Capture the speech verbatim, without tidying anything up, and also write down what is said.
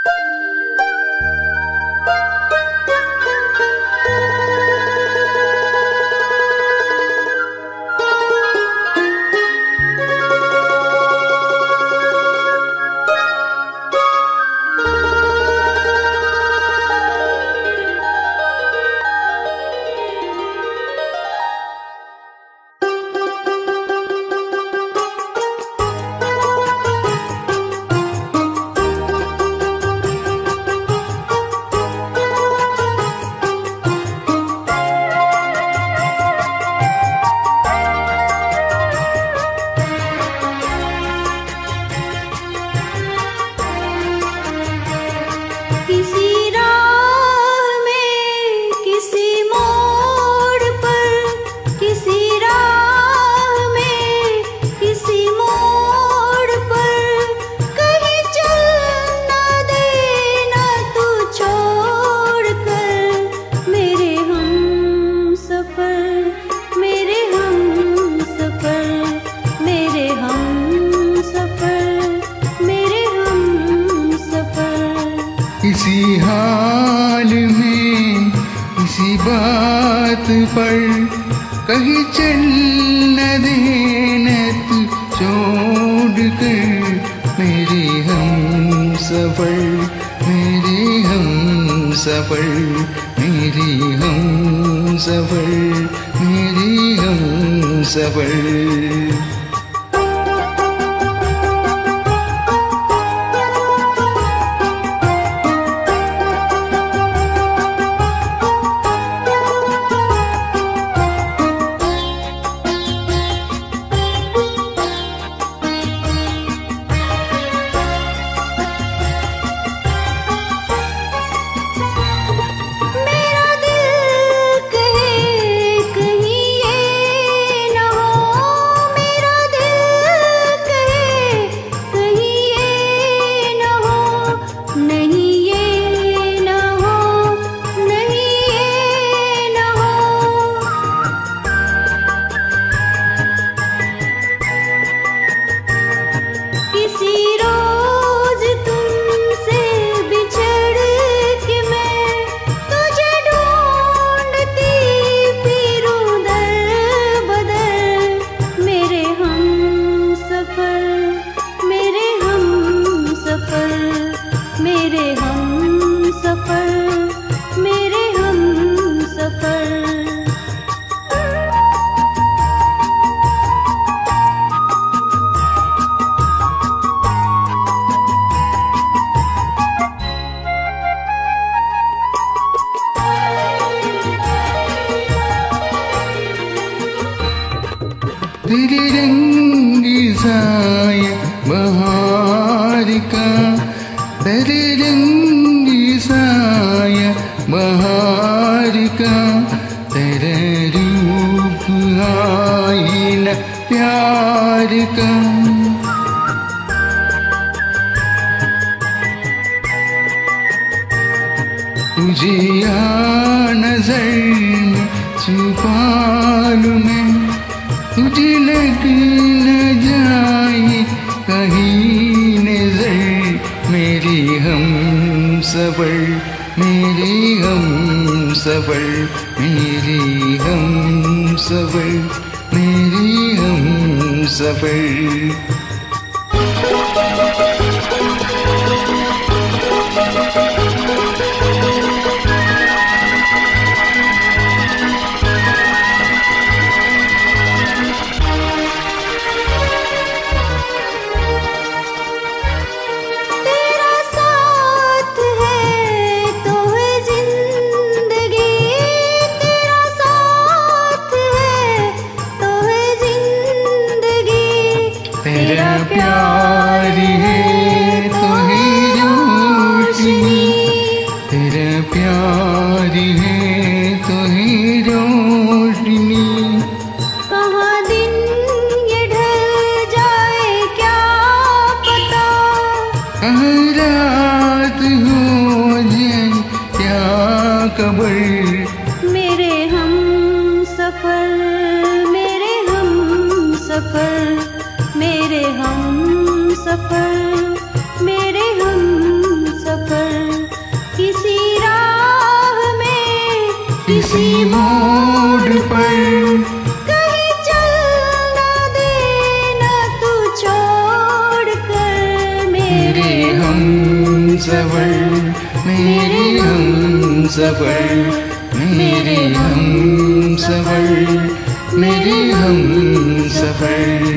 किसी हाल में किसी बात पर कहीं चल न देना तू छोड़ कर मेरे हम सफर मेरे हम सफर मेरे हम सफर मेरे हम सफर। तेरे रंगी साया बहार का तेरे रंगी साया बहार का तेरा रूप आईना प्यार का। तुझे आ नजर में छुपा लूं मैं तुझे लग न जाए कहीं नजर मेरी हम सफर मेरी हम सफर मेरी हम सफर मेरी हम सफर। तेरा प्यार है तो ही रोशनी तेरा प्यार है तो ही रोशनी। कहाँ दिन ये ढल जाए क्या पता कहाँ रात हो जाए क्या खबर। मेरे हम सफर मेरे हम सफर मेरे हम सफर मेरे हम सफर। किसी मोड़ पर। कहीं चल ना देना तू छोड़ कर मेरे हम सफर, मेरे हम सफर, मेरे हम सफर, मेरे हम सफर।